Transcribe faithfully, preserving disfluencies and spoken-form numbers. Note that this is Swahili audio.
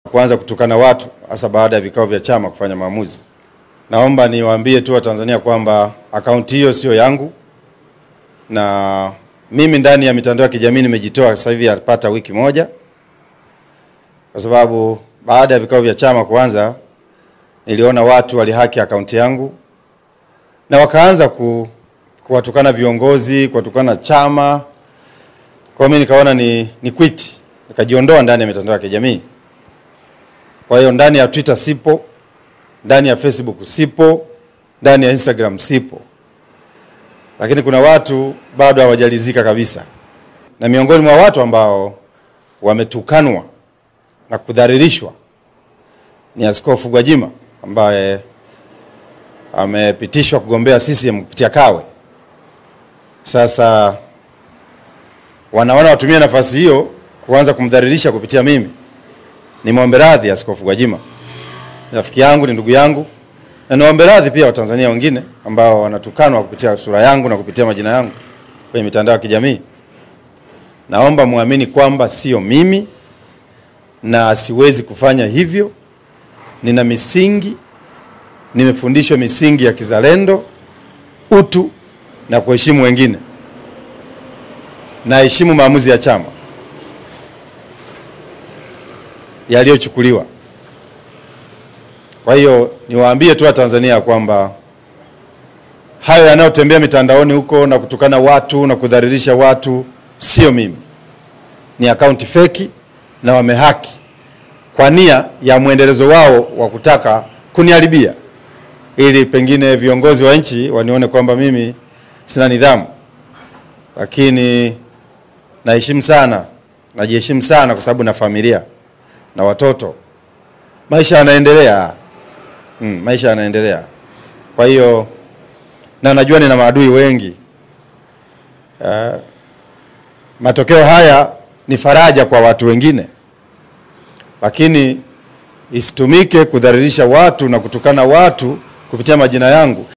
kuanza kutukana watu hasa baada ya vikao vya chama kufanya maamuzi. Naomba niwaambie tu Watanzania kwamba akaunti hiyo sio yangu, na mimi ndani ya mitandao ya kijamii nimejitoa sasa hivi yapata wiki moja, kwa sababu baada ya vikao vya chama kuanza niliona watu walihaki akaunti yangu na wakaanza ku, kuwatukana viongozi, kuwatukana chama. Kwa mimi nikaona ni ni quit, nikajiondoa ndani ya mitandao ya kijamii. Kwa hiyo ndani ya Twitter sipo, ndani ya Facebook sipo, ndani ya Instagram sipo. Lakini kuna watu bado hawajalizika kabisa. Na miongoni mwa watu ambao wametukanwa na kudhalilishwa ni Askofu Gwajima ambaye amepitishwa kugombea C C M kupitia Kawe. Sasa wanaona watumie nafasi hiyo kuanza kumdhalilisha kupitia mimi. Nimeomba radhi Askofu Gwajima. Rafiki yangu, ni ndugu yangu. Na niomba radhi pia Watanzania wengine ambao wanatukanwa kupitia sura yangu na kupitia majina yangu kwenye mitandao ya kijamii. Naomba muamini kwamba sio mimi na siwezi kufanya hivyo. Nina misingi, nimefundishwa misingi ya kizalendo, utu na kuheshimu wengine. Na heshimu maamuzi ya chama yaliyochukuliwa. Kwa hiyo niwaambie tu Watanzania kwamba hayo yanayotembea mitandaoni huko na kutukana watu na kudhalilisha watu sio mimi. Ni akaunti feki na wamehaki kwa nia ya muendelezo wao wa kutaka kuniharibia, ili pengine viongozi wa nchi wanione kwamba mimi sina nidhamu. Lakini naheshimu sana, najiheshimu sana kwa sababu na familia na watoto. Maisha yanaendelea. Mm, maisha yanaendelea. Kwa hiyo na najua nina maadui wengi. Uh, matokeo haya ni faraja kwa watu wengine. Lakini isitumike kudhalilisha watu na kutukana watu kupitia majina yangu.